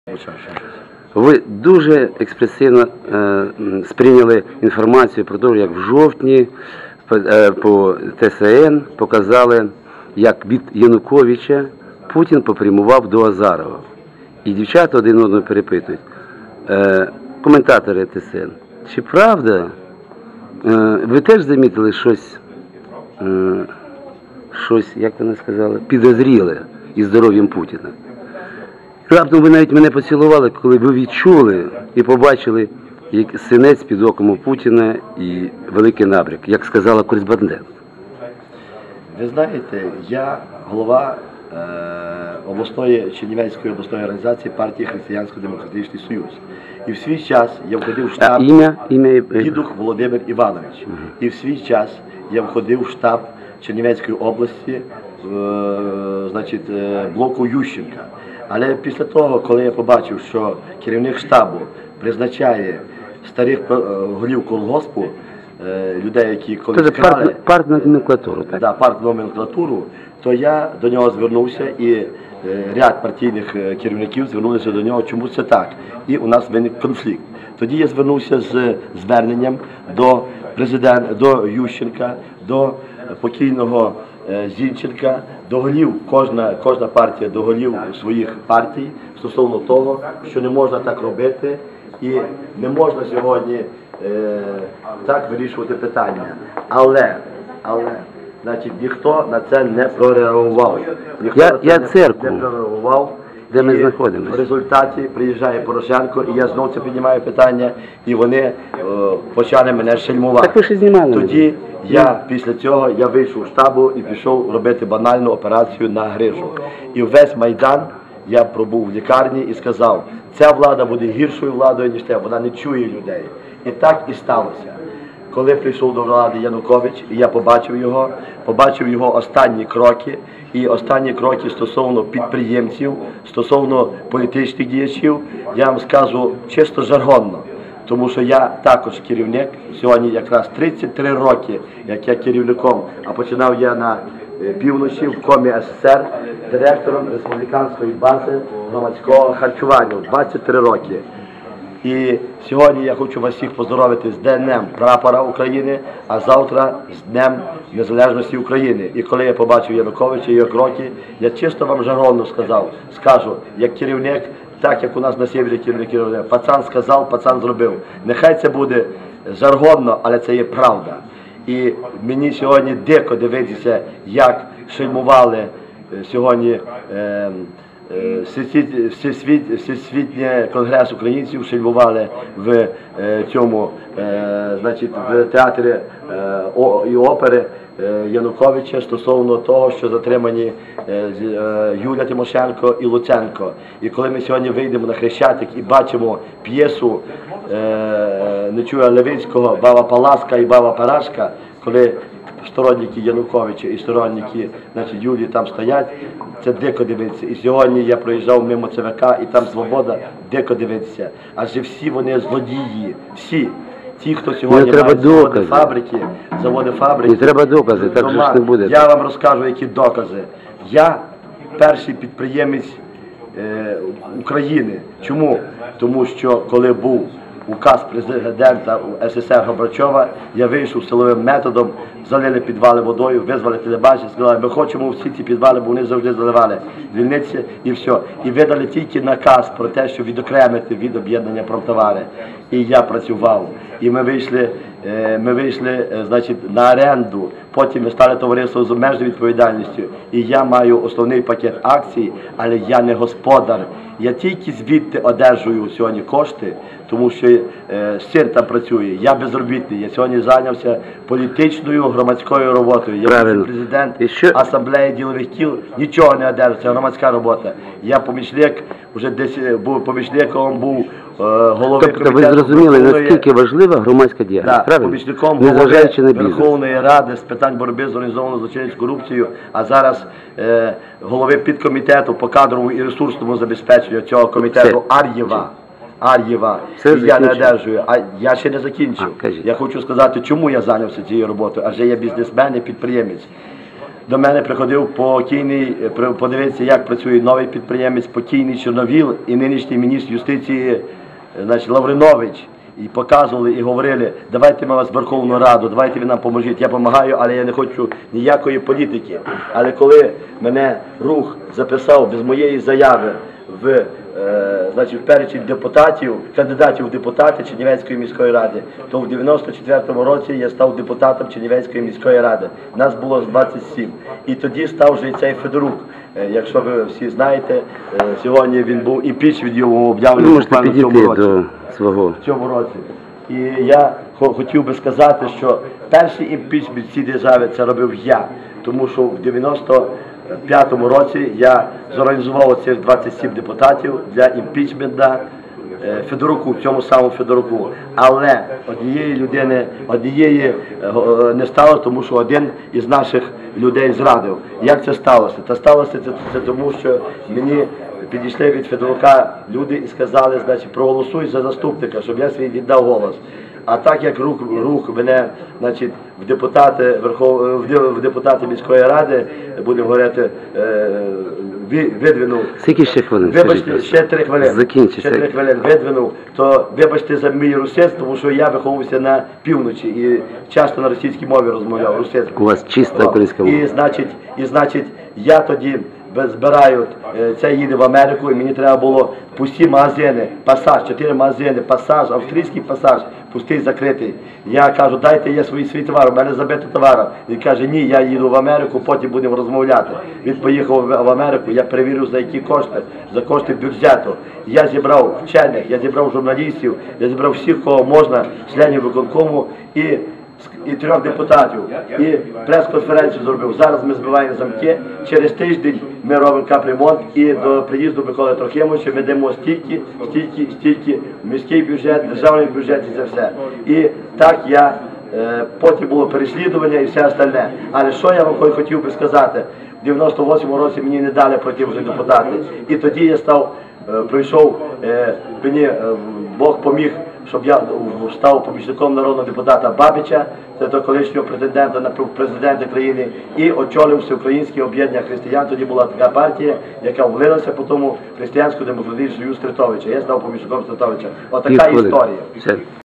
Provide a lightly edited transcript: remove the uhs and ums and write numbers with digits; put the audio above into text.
Ви дуже експресивно сприйняли інформацію про те, як в жовтні по ТСН показали, як від Януковича Путін попрямував до Азарова. І дівчата один одного перепитують. Коментатори ТСН, чи правда, ви теж замітили щось, як вони сказали, підозріле із здоров'ям Путіна? Раптом ви навіть мене поцілували, коли ви відчули і побачили як синець під оком у Путіна і великий набряк, як сказала кореспондент. Ви знаєте, я голова Чернівецької обласної організації партії Християнсько-демократичний союз. І в свій час я входив в штаб Дідух Володимир Іванович. І в свій час я входив в штаб Чернівецької області, блоку Ющенка. Але після того, коли я побачив, що керівник штабу призначає старих голів колгоспу, людей, які колись крали партноменклатуру, так? Партноменклатуру, то я до нього звернувся і ряд партійних керівників звернулися до нього, чому це так. І у нас виник конфлікт. Тоді я звернувся з зверненням до президента, до Ющенка, до покійного Зінченка, до голів, кожна партія до голів своїх партій стосовно того, що не можна так робити і не можна сьогодні так вирішувати питання. Але, ніхто на це не прореагував. Я церкву, де ми знаходимося. В результаті приїжджає Порошенко, і я знову це піднімаю питання, і вони почали мене шельмувати. Так ви ж знімали. Тоді після цього я вийшов з штабу і пішов робити банальну операцію на грижу. І весь Майдан я пробув в лікарні і сказав, ця влада буде гіршою владою, ніж те, вона не чує людей. І так і сталося. Коли прийшов до влади Янукович, і я побачив його останні кроки, і останні кроки стосовно підприємців, стосовно політичних діячів, я вам скажу чисто жаргонно, тому що я також керівник, сьогодні якраз 33 роки, як я керівником, а починав я на півночі в Комі СССР, директором республіканської бази громадського харчування, 23 роки. І сьогодні я хочу вас всіх поздоровити з Днем Прапора України, а завтра з Днем Незалежності України. І коли я побачив Януковича і його кроки, я чисто вам жаргонно скажу, як керівник, так як у нас на севері керівники, пацан сказав, пацан зробив. Нехай це буде жаргонно, але це є правда. І мені сьогодні дико дивитися, як шельмували сьогодні Всесвітній конгрес українців, шельмували в цьому, в театрі і опери Януковича стосовно того, що затримані Юлія Тимошенко і Луценко. І коли ми сьогодні вийдемо на Хрещатик і бачимо п'єсу Нечуя Левицького «Баба Паласка» і «Баба Парашка», коли сторонники Януковича і сторонники Юлії там стоять, це дико дивитися. І сьогодні я проїжджав мимо ЦВК, і там свобода, дико дивитися. Адже всі вони злодії, всі. Ті, хто сьогодні мають заводи фабрики. Не треба докази, так же ж не буде. Я вам розкажу, які докази. Я перший підприємець України. Чому? Тому що коли був указ президента СССР Горбачова, я вийшов силовим методом, залили підвали водою, визвали телебачення, сказали, ми хочемо всі ці підвали, бо вони завжди заливали, звільнитися і все. І видали тільки наказ про те, що відокремити від об'єднання «Промтовари». І я працював. І ми вийшли, на оренду, потім ми стали товариством з обмеженою відповідальністю. І я маю основний пакет акцій, але я не господар. Я тільки звідти одержую сьогодні кошти, тому що син там працює, я безробітний, я сьогодні зайнявся політичною громадською роботою. Я президент асамблеї ділових кіл, нічого не одержу, це громадська робота. Я помічник, вже десь був помічником, був голови комітету. Тобто ви зрозуміли, наскільки важлива громадська діяльність, правильно? Помічником голови Верховної Ради з питань боротьби з організованою злочинністю, корупцією, а зараз голови підкомітету по кадровому і ресурсному забезпеченню цього комітету Ар'єва. І я не одержую. А я ще не закінчив. Я хочу сказати, чому я зайнявся цією роботою, адже я бізнесмен і підприємець. до мене приходив подивитися, як працює новий підприємець, покійний Чорновіл і нинішній міністр юстиції, значить, Лавринович. І показували, і говорили, давайте ми вас в Верховну Раду, давайте ви нам поможіть. Я допомагаю, але я не хочу ніякої політики. Але коли мене рух записав без моєї заяви в перечень депутатів, кандидатів в депутати Чернівецької міської ради, то в 94-му році я став депутатом Чернівецької міської ради. Нас було 27. І тоді став вже і цей Федорук. Якщо ви всі знаєте, сьогодні він був імпіч від його об'явлений можете підійти до свого. В цьому році. І я хотів би сказати, що перший імпічмент в цій державі це робив я, тому що в 95-му році я зорганізував цих 27 депутатів для імпічмента Федоруку, цьому самому Федоруку. Але однієї не стало, тому що один із наших людей зрадив. Як це сталося? Та сталося це тому, що мені підійшли від Федорука люди і сказали, значить, проголосуй за заступника, щоб я свій віддав голос. А так як рух мене, значить, в депутати міської ради, будемо говорити, видвинув. Скільки ще хвилин? Вибачте, ще 3 хвилини. Закінчиться. Ще 3 хвилини видвинув, то вибачте за мій русизм, тому що я виховувався на півночі і часто на російській мові розмовляв, русизм. У вас чиста українська мова. І значить, я тоді збираю, це їде в Америку, і мені треба було пусті магазини, пасаж, 4 магазини, пасаж, австрійський пасаж, пустий, закритий. Я кажу, дайте я свій товар, у мене забито товаром. Він каже, ні, я їду в Америку, потім будемо розмовляти. Він поїхав в Америку, я перевірив, за які кошти, за кошти бюджету. Я зібрав вчених, я зібрав журналістів, я зібрав всіх, кого можна, членів виконкому і 3 депутатів. І прес-конференцію зробив. Зараз ми збиваємо замки. Через тиждень ми робимо капремонт і до приїзду Миколи Трохимовича ми даємо стільки, міський бюджет, державний бюджет і це все. І так потім було переслідування і все остальне. Але що я вам хотів би сказати? В 98-му році мені не дали пройти вже депутати. І тоді я пройшов, мені Бог поміг, щоб я став помічником народного депутата Бабича, це до колишнього претендента на президента країни, і очолив Всеукраїнське об'єднання християн. Тоді була така партія, яка влилася по тому Християнсько-демократичний союз Стритовича. Я став помічником Стритовича. Отака історія.